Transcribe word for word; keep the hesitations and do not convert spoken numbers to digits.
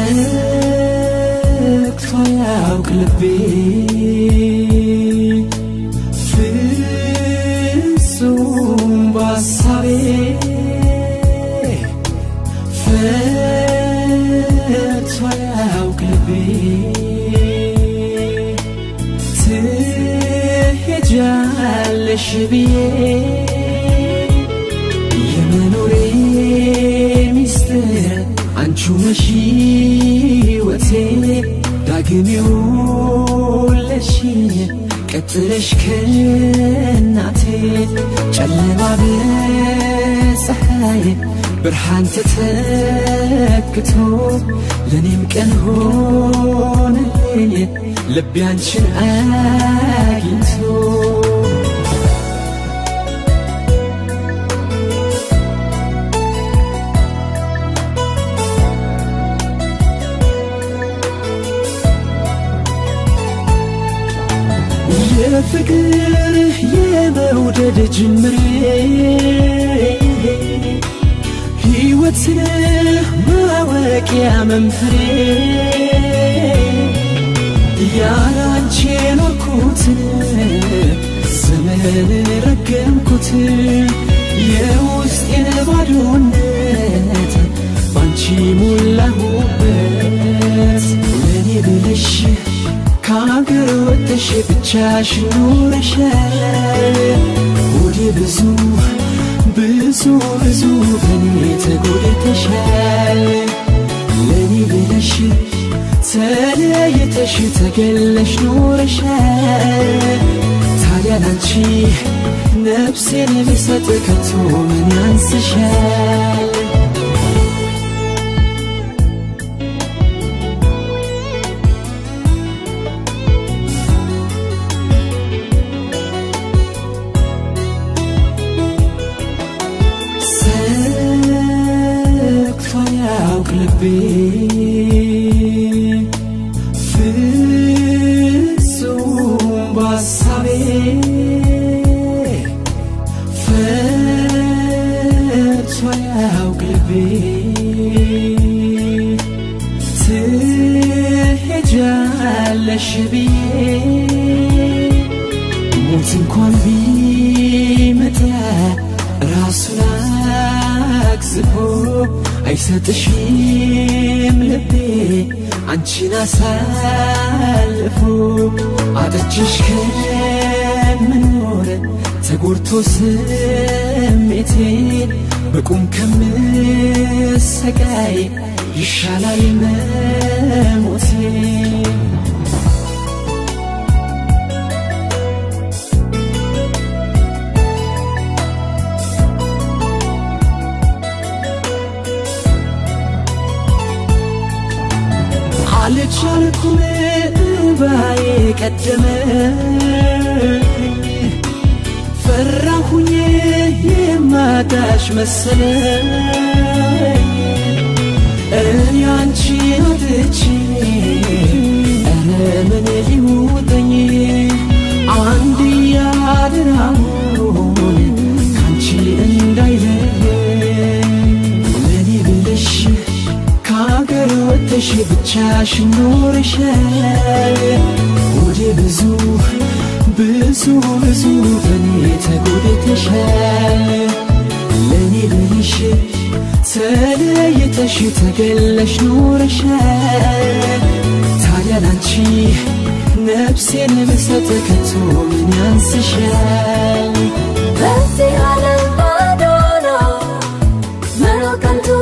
سكتوا يا قلبي في السوم بصري فكتوا يا قلبي تهجعلش بيه يمنوري مستر አንቹ መሽወቴ ዳግም ይውለሽ ቀጥለሽ ከናቴ ጨለማ በፀሐይ ብርሃን ተተክቶ ለኔም ቀን ሆነልኝ ልቤ አንቺን አግኝቶ የፍቅር የመውደድ ጅምሬ ሕይወትን ማወቂያ መንፈሬ ያላንቺ ኖርኩትን ዘመን ረገምኩት የውስጤን ባዶነት ባንቺ ሞላሁበት ለኔ ብለሽ ካገር ወጥሽ ብቻሽን ኖረሻል ወደ ብዙ ብዙ ብዙ በኔ ተጎድተሻል ለኔ ብለሽ ተለይተሽ ተገለሽ ኖረሻል ታዲያ ላንቺ ነፍሴን ብሰጥ ከቶ ምን ያንስሻል قلبي في السوم بصري فتوى يا قلبي تهجعلش بيه موت انكون بيمتى راسنا اكسبه አይሰጥሽም ልቤ አንቺን አሳልፎ አጥቼሽ ከመኖር ተጎድቶ ስሜቴ በቁም ከምሰቃይ ይሻላል መሞቴ አልቻልኩም ባይ ቀደመኝ ፈራሁኝ የማጣሽ መሰለኝ እኔ አንቺን አጥቼ ኧረ ምን ሊውጠኝ አንድ ያድራውን ካንቺ እንዳይለየኝ ለኔ ብለሽ ካገር ወጥሽ ብቻሽን ኖረሻል ወደ ብዙ ብዙ ብዙ በኔ ተጎድተሻል ለኔ ብለሽ ተለይተሽ ተገለሽ ኖረሻል ታዲያ ላንቺ ነፍሴን ብሰጥ ከቶ ምን ያንስሻል በዚህ ዓለም ባዶ ነው መኖር ከንቱ